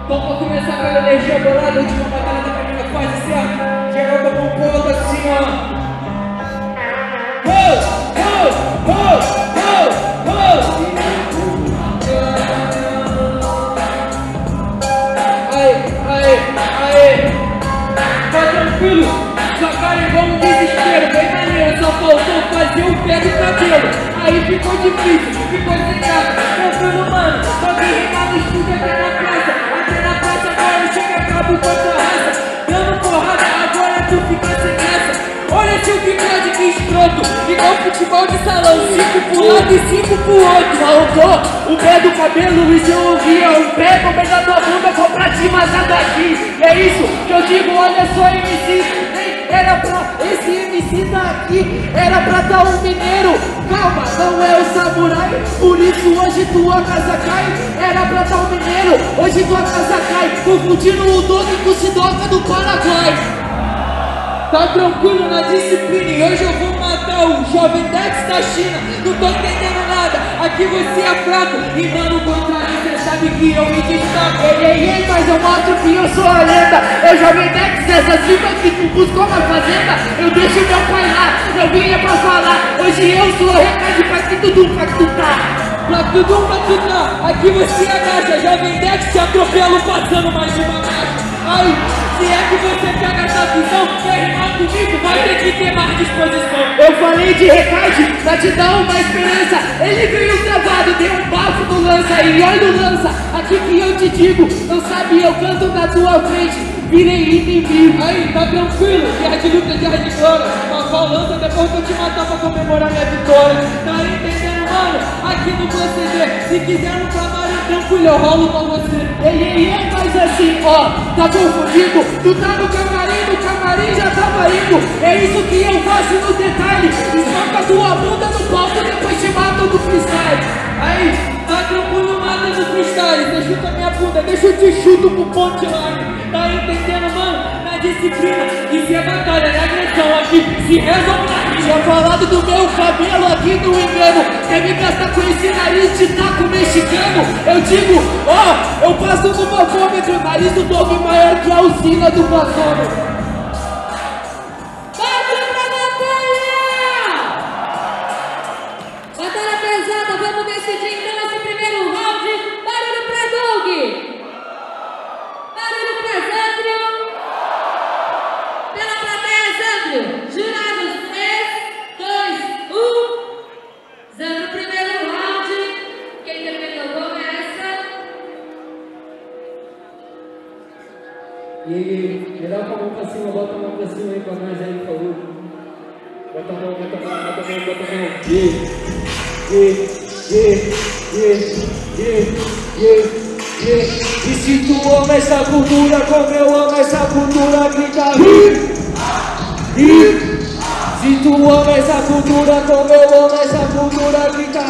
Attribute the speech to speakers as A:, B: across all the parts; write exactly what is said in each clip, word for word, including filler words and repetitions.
A: Então pra começar com a energia bolada, a última batalha da caminha quase certo. Geral tá com um ponto assim, ó. Oh, oh, oh, oh, oh. Aê, aê, aê. Tá tranquilo, sua cara igual um desespero. Bem maneiro, só faltou fazer o pé do cabelo. Aí ficou difícil, ficou sem graça. Tranquilo, mano, só que rimar no estúdio até na praça. Até na praça agora chega, acabo com a tua raça. Dando porrada, agora tu fica sem graça. Olha seu bigode que escroto, igual futebol de salão. Cinco pro lado e cinco pro outro. Faltou o pé do cabelo e se eu ouvia um pé no meio da tua bunda, vou pra ti, mas nada aqui. E é isso que eu digo, olha só, M C. Era pra esse M C daqui, era pra dar um mineiro. Calma, não é o samurai, por isso hoje tua casa cai. Era pra dar um mineiro, hoje tua casa cai. Confundindo o dono com o Sidoca do Paraguai. Tá tranquilo na disciplina e hoje eu vou matar o Jovem Dex da China. Não tô entendendo nada, aqui você é fraco. E mano, contra mim, cê sabe que eu me destaco. Ei, ei, ei, mas eu mostro que eu sou a lenda. Eu Jovem Dex, essas rimas que tu buscou na fazenda. Eu deixo meu pai lá, eu vim é pra falar. Hoje eu sou remédio pra que tudo pra tu tá. Pra tudo pra tu tá, aqui você agacha. Jovem Dex te atropelo passando mais de uma marcha. Ai, se é que você pega essa visão, quer rimar comigo, vai ter que ter mais disposição. Eu falei de recade pra te dar uma esperança. Ele veio travado, deu um bafo no lança. E olha o lança, aqui que eu te digo. Não sabe, eu canto na tua frente, virei inimigo. Aí, tá tranquilo, guerra de luta, guerra de glória. Mas qual lança depois que eu te matar pra comemorar minha vitória? Tá entendendo, mano? Aqui no proceder, se quiser no camarim, tranquilo, eu rolo com você. Ei, ei, ei, mas assim, ó, tá confundido. Tu tá no camarim, no camarim já tava indo. É isso que eu faço no detalhe. Esmaca tua bunda no palco, depois te mato no freestyle. Aí, tá tranquilo, mata no freestyle. Você chuta minha bunda, deixa eu te chuto pro punchline. Tá entendendo, mano? Na disciplina, isso é batalha, é agressão aqui. Se resolve na já falado do meu cabelo aqui no engano. Quer me gastar com esse nariz de taco mexicano? Eu digo, ó, eu passo no bafômetro. O nariz do dog maior que a usina do bafômetro.
B: Bora pra batalha! Batalha pesada, vamos decidir então esse primeiro round. Barulho pra Doug! Barulho pra Zandrio! Pela plateia, Zandrio! Jurados, três, dois, um. Zandrio, primeiro round. Quem terminou começa.
A: E aí, geral com a mão pra cima, bota a mão pra cima aí pra nós aí, por favor. Bota a mão, bota a mão, bota a mão, bota a mão. Yeah, yeah, yeah, yeah, yeah, yeah. E se tu ama essa cultura como eu amo essa cultura, grita ri, ri. Se tu ama essa cultura como eu amo essa cultura, grita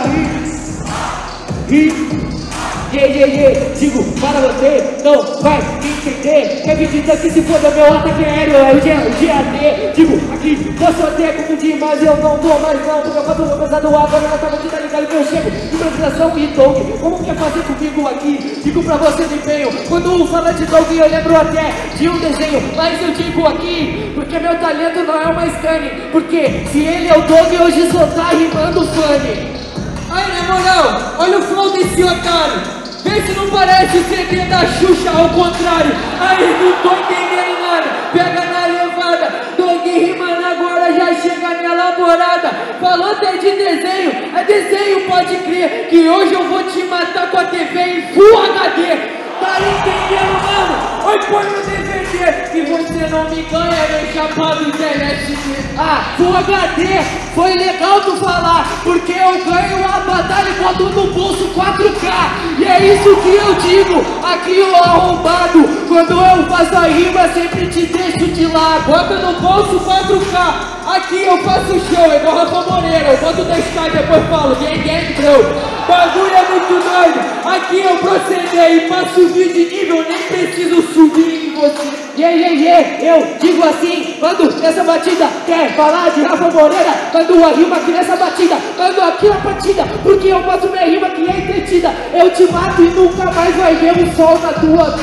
A: ri, ri. Yeah, yeah, yeah, digo para você, não vai entender. Quer me dizer que se for meu ataque aéreo é o G A T. Digo, aqui posso até confundir, mas eu não vou mais não. Porque eu faço uma coisa do agora, ela tava tá ligado que eu chego. Improvisação e dog, como quer fazer comigo aqui? Digo pra você de empenho, quando fala de dog eu lembro até de um desenho. Mas eu digo aqui, porque meu talento não é uma scanning. Porque se ele é o dog, hoje só tá rimando funny. Aí na moral, olha o flow desse otário. Vê se não parece o C D da Xuxa, ao contrário. Aí não tô entendendo nada, pega na levada. Dog rimando agora já chega na elaborada. Falou até de desenho, é desenho, pode crer. Que hoje eu vou te matar com a T V em Full H D. Tá entendendo, mano? Oi, põe no D V D que você não me ganha nem chapado de L S D. Ah, Full H D, foi legal tu falar, porque eu ganho a batalha e boto no bolso quatro K. E é isso que eu digo, aqui o arrombado. Quando eu faço a rima, sempre te deixo de lado. Bota no bolso quatro K, aqui eu faço show, igual Rafa Moreira. Eu boto dez K e depois falo, gang gang bro. Bagulho é muito doido, aqui eu proceder e passo vídeo de nível, nem preciso subir em você. Yeah, yeah, yeah, eu digo assim, quando nessa batida quer falar de Rafa Moreira, quando a rima aqui nessa batida, quando aqui a batida, porque eu faço minha rima que é entretida. Eu te mato e nunca mais vai ver o sol na tua vida.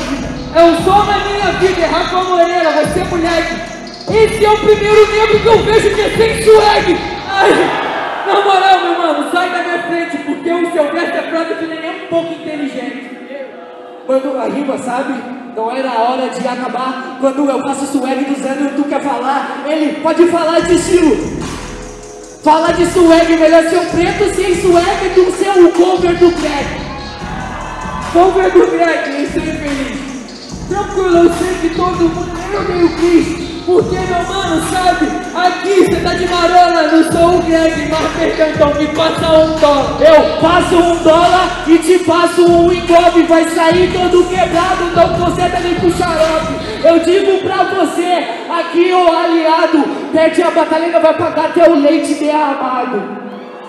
A: É o sol na minha vida, é Rafa Moreira, você moleque. Esse é o primeiro negro que eu vejo que é sem swag. Ai, na moral, meu mano, sai da minha frente, porque o seu verso é prova que nem é um pouco inteligente.
C: Quando a rima, sabe? Não era a hora de acabar. Quando eu faço swag do Zé e tu quer falar, ele pode falar de estilo. Fala de swag, melhor ser um preto sem swag do que ser o cover do Greg.
A: Cover do Greg, isso é infeliz. Tranquilo, eu sei que todo mundo, eu odeio o Chris. Porque, meu mano, sabe? Aqui você tá de marola, não sou o Greg, mas perdão, então me passa um dólar.
C: Eu passo um dólar e te passo um engobe. Vai sair todo quebrado, não conserta nem pro xarope. Eu digo pra você, aqui o aliado, perde a batalha, vai pagar até o leite derramado.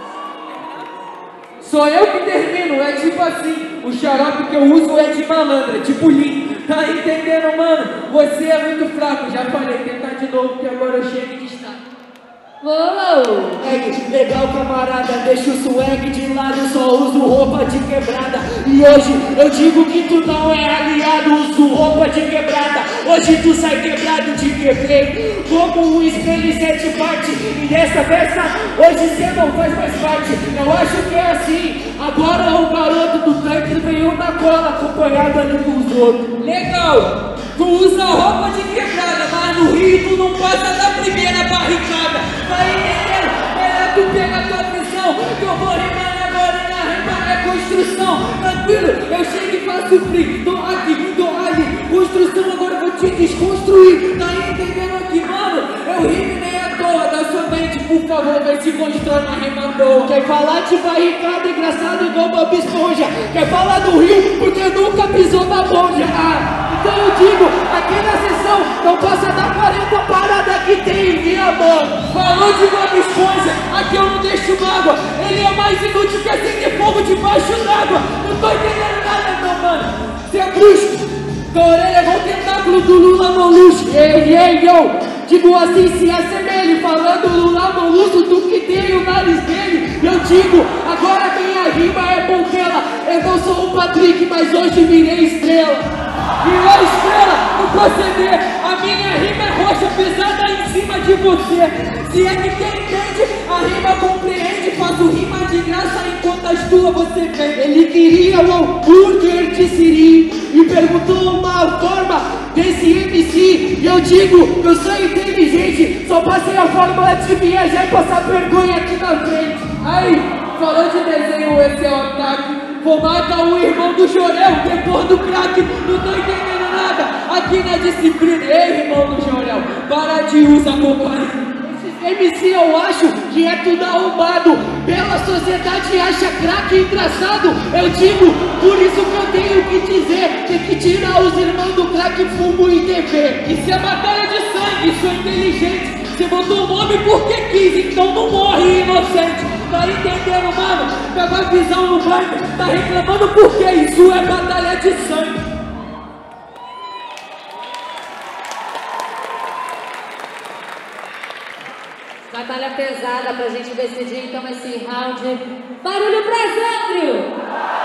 A: Sou eu que termino, é tipo assim, o xarope que eu uso é de malandra, é tipo Lean. Tá entendendo, mano? Você é muito fraco, já falei, tentar de novo que agora eu chego de destaque.
B: Uou!
C: É legal, camarada, deixa o swag de lado, só uso roupa de quebrada. E hoje eu digo que tu não é aliado, uso roupa de quebrada. Hoje tu sai quebrado de quebrei, como um espelho em sete partes. E dessa peça, hoje cê não faz mais parte. Eu acho que é assim, agora o garoto do tanque veio na cola, acompanhado ali com os outros.
A: Legal! Tu usa roupa de quebrada, mas no Rio tu não passa da primeira barricada. Tá entendendo? É, tu pega a tua visão, que eu vou rimar agora e na rima é construção. Tranquilo, eu chego e faço free. Tô aqui, tô ali. Construção, agora eu vou te desconstruir. Tá entendendo aqui, mano? Eu rimo nem à toa. Da sua mente, por favor, vem se constrói uma rima boa.
C: Quer falar de barricada engraçado igual Bob Esponja. Quer falar do Rio porque nunca pisou na bonja. Ah, então eu digo, aqui na sessão não passa da quarenta parada que tem em minha mão.
A: Falou de Bob Esponja, aqui eu não deixo mágoa. Ele é mais inútil que acender fogo debaixo d'água. Não tô entendendo nada não, mano. Você é bruxo. Tua orelha é igual o tentáculo do Lula Molusco.
C: Ei, ei, eu digo assim, se assemelhe. Falando Lula Molusco, tu que tem o nariz dele. Eu digo, agora minha rima é Bontela. Eu não sou o Patrick, mas hoje virei estrela.
A: Virou estrela no proceder. A minha rima é rocha pesada em cima de você. Se é que quem entende, a rima compreende. Faço rima de graça enquanto as tuas você vende.
C: Ele queria o hambúrguer de Siri e perguntou uma forma desse M C. E eu digo, eu sou inteligente, só passei a fórmula de viajar e passar vergonha aqui na frente.
A: Aí, falou de desenho, esse é o ataque. Vou matar o irmão do Jorel, depois do craque, não tô entendendo nada. Aqui na disciplina, ei irmão do Jorel, para de usar cocaína.
C: M C eu acho que é tudo arrumado. Pela sociedade acha craque engraçado. Eu digo, por isso que eu tenho que dizer, tem que tirar os irmãos do craque, fumo e T V.
A: Isso é batalha de sangue, isso é inteligente. Você botou o nome porque quis, então não morre inocente. Tá entendendo, mano? Pegou a visão no banco, tá reclamando porque isso é batalha de sangue.
B: Batalha pesada pra gente decidir então esse round. Barulho pra Zandrio!